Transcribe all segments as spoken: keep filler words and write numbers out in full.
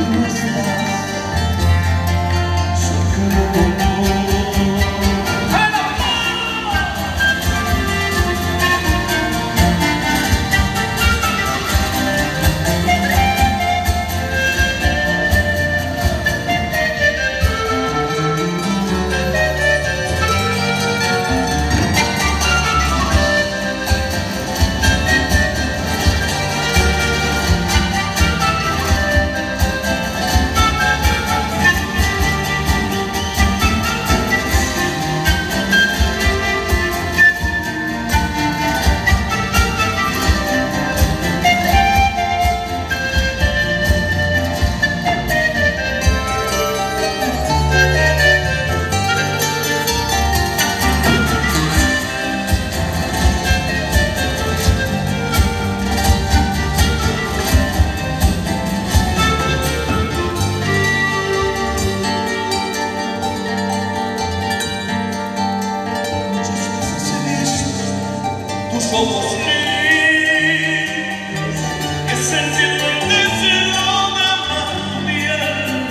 Ojos fríos que se encienden desde lo de tu piel.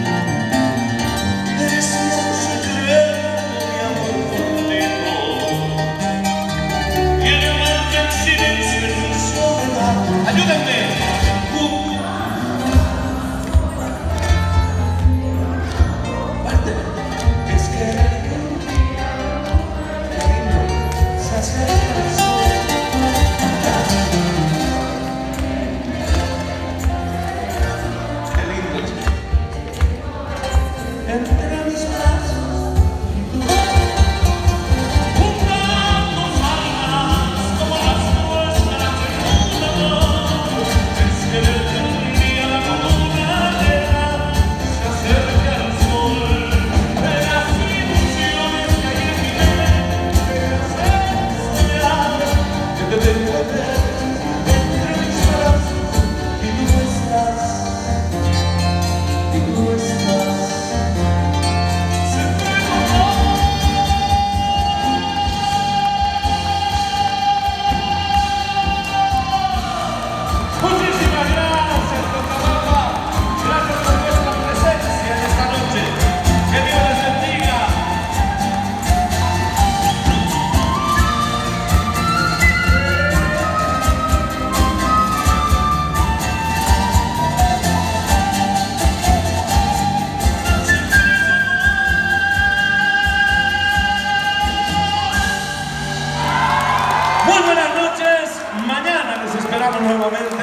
Eres un secreto de amor contigo. Quiere amarte en silencio en mi soledad. ¡Ayúdenme! Parte es que el ritmo se acerca al sol. Entre mis brazos y tú, juntamos almas como las nuestras en un amor. Es que desde un día la comunidad se acerca al sol. De las ilusiones que hay en mi mente me hacen soñar que te tengo entre mis brazos y tú estás, y tú estás. Muy buenas noches, mañana les esperamos nuevamente.